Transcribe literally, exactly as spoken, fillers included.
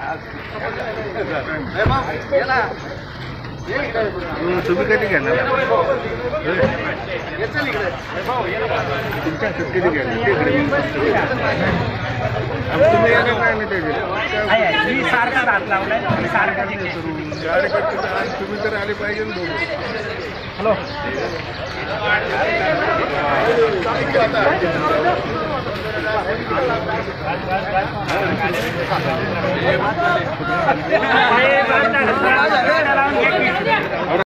तुम्ही कधी घेणार तुमच्या कधी घेणार तुम्ही येणार काय नाही त्याचे मी सारखाच हात लावलाय सारखा तुम्ही तर आले पाहिजे ना दोघं. हॅलो